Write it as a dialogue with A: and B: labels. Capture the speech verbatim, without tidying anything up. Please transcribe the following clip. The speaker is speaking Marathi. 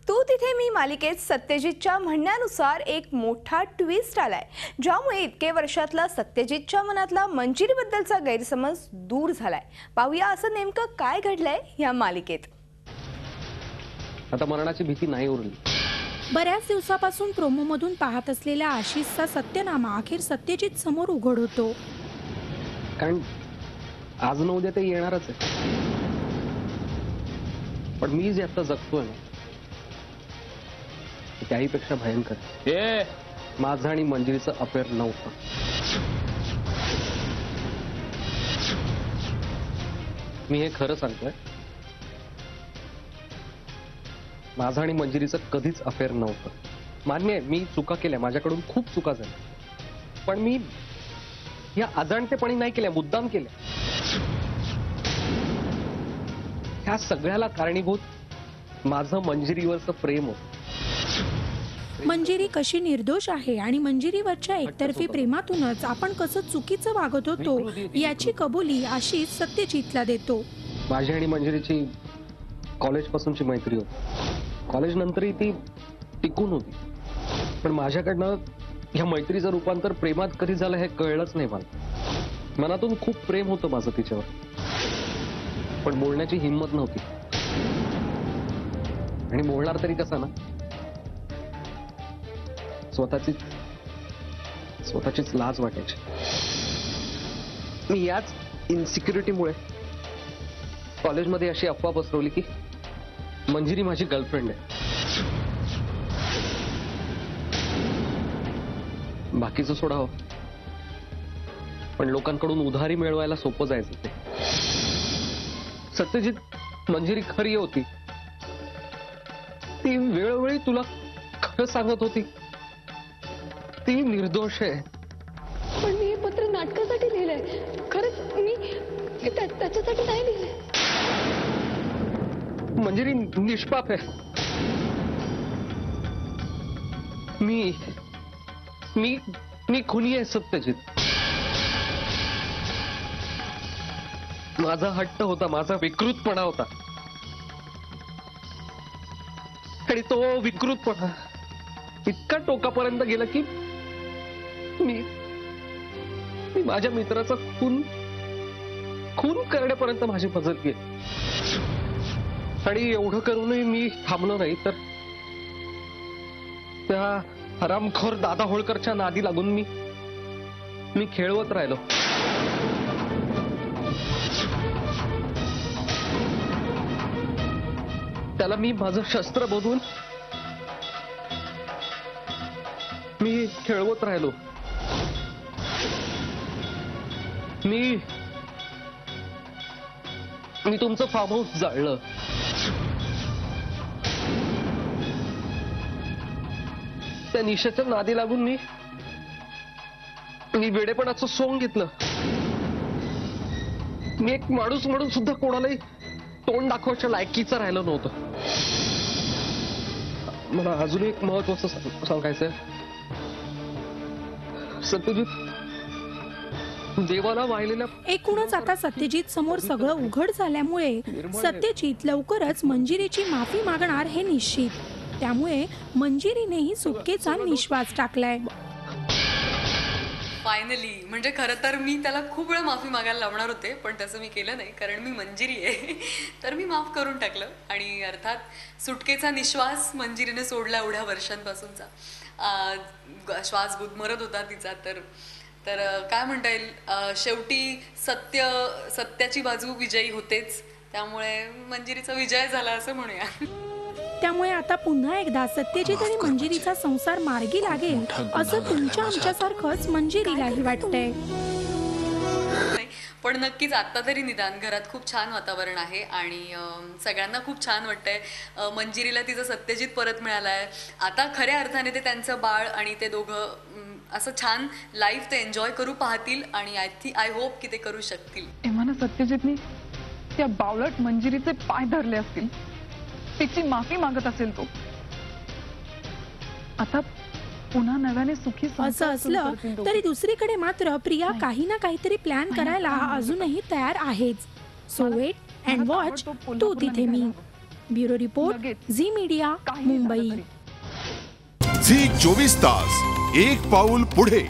A: तू तिथे मी मालिकेत सत्यजितच्या म्हणण्यानुसार एक मोठा ट्विस्ट आलाय, ज्यामुळे इतके वर्षातला सत्यजितच्या मनातला मंजिरीबद्दलचा गैरसमज दूर झालाय। पाहूया असं नेमकं काय घडलंय या मालिकेत।
B: आता मरणाची भीती नाही उरली।
C: बऱ्याच दिवसापासून प्रोमोमधून पाहत असलेल्या आशिषचा सत्यनामा अखेर सत्यजित समोर उघड होतो।
B: कारण आज न उद्या ते येणारच आहे, पण मी जे आता जगतोय ना त्याहीपेक्षा भयंकर हे माझं आणि मंजिरीचं अफेअर नव्हतं। मी हे खरं सांगतोय, माझं आणि मंजिरीचं कधीच अफेअर नव्हतं। मान्य आहे मी चुका केल्या, माझ्याकडून खूप चुका झाल्या, पण मी या अजाणतेपणी नाही केल्या, मुद्दाम केल्या। ह्या सगळ्याला कारणीभूत माझं मंजिरीवरचं प्रेम होतं।
C: मंजिरी कशी निर्दोष आहे आणि मंजिरीवरच्या एकतर्फी प्रेमातूनच आपण कसं चुकीचं वागत होतो याची कबुली आशिष सत्यजितला देतो।
B: माझी आणि मंजिरीची कॉलेज पासूनची मैत्री होती, कॉलेज नंतरही ती टिकून होती, पण माझ्याकडनं या मैत्रीचं रूपांतर प्रेमात कधी झालं हे कळलंच नाही मला। मनातून खूप प्रेम होतं माझं तिच्यावर, पण बोलण्याची हिंमत नव्हती, आणि बोलणार तरी कसं ना, स्वतःची स्वतःचीच लाज वाटायची। मी याच इन्सिक्युरिटीमुळे कॉलेजमध्ये अशी अफवा पसरवली की मंजिरी माझी गर्लफ्रेंड आहे। बाकीचं सोडावं, पण लोकांकडून उधारी मिळवायला सोपं जायचं ते। सत्यजित मंजिरी खरी होती, ती वेळोवेळी तुला खरं सांगत होती, ती निर्दोष आहे।
D: पण मी हे पत्र नाटकासाठी लिहिलंय, खरंच मी त्याच्यासाठी नाही लिहिलंय।
B: मंजिरी निष्पाप आहे। मी मी मी खुनी आहे सत्यजित। माझा हट्ट होता, माझा विकृतपणा होता, आणि तो विकृतपणा इतका टोकापर्यंत गेला की मी मी माझ्या मित्राचा खून खून करण्यापर्यंत माझी मजल गेली। आणि एवढं करूनही मी थांबलो नाही, तर त्या हरामखोर दादा होळकरच्या नादी लागून मी मी खेळवत राहिलो। त्याला मी माझं शस्त्र बनवून मी खेळवत राहिलो। मी मी तुमचं फार्म हाऊस जाळलं, त्या निशाच्या नादी लागून मी मी वेडेपणाचं सोंग घेतलं। मी एक माणूस म्हणून सुद्धा कोणालाही तोंड दाखवायच्या लायकीचं राहिलं नव्हतं। मला अजून एक महत्वाचं सांगायचंय, सत्यजित देवाला वाहिलेल्या
C: एकूणच आता सत्यजित समोर सगळं उघड झाल्यामुळे सत्यजित लवकरच मंजिरीची माफी मागणार हे निश्चित। त्यामुळे मंजिरीनेही सुटकेचा निश्वास टाकलाय।
E: फायनली, म्हणजे खरं तर मी त्याला खूप वेळा माफी मागायला लावणार होते, पण तसं मी केलं नाही, कारण मी मंजिरी आहे, तर मी माफ करून टाकलं। आणि अर्थात सुटकेचा निश्वास मंजिरीने सोडला एवढ्या वर्षांपासूनचा। श्वास गुदमरत होता तिचा, तर तर काय म्हणता येईल, शेवटी सत्य सत्याची बाजू विजयी होतेच, त्यामुळे मंजिरीचा विजय झाला असं म्हणूया।
C: त्यामुळे आता पुन्हा एकदा सत्यजित आणि मंजिरीचा संसार मार्गी लागेल असं तुमच्या आमच्यासारखंच मंजिरीलाही वाटतंय।
E: पण नक्कीच आता तरी निदान घरात खूप छान वातावरण आहे आणि सगळ्यांना खूप छान वाटतंय। मंजिरीला तिचं सत्यजित परत मिळालाय, आता खऱ्या अर्थाने ते त्यांचं बाळ आणि ते दोघं असं छान लाईफ ते एन्जॉय करू पाहतील, आणि आय थिंक आय होप की ते करू शकतील।
D: एव्हाना सत्यजितनी त्या बावलट मंजिरीचे पाय धरले असतील, तिची माफी मागत असेल तो। आता पुन्हा नव्याने सुखी
C: असं असलं तरी दुसरीकडे मात्र प्रिया काही ना काहीतरी प्लॅन करायला अजूनही तयार आहेच। सो वेट अँड वॉच तू तिथे मी। ब्युरो रिपोर्ट,
D: लगेच.
C: झी मीडिया,
D: काही झालं
C: मुंबई.
D: तरी.
F: झी चोवीस तास एक पाऊल पुढे.